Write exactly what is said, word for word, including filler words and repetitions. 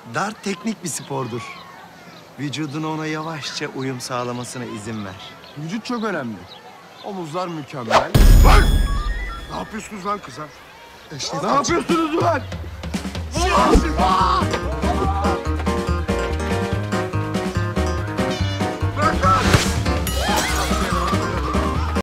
Dart teknik bir spordur. Vücudun ona yavaşça uyum sağlamasına izin ver. Vücut çok önemli. Omuzlar mükemmel. Lan! Ne yapıyorsunuz lan kıza? Eşref Ne amca. yapıyorsunuz lan?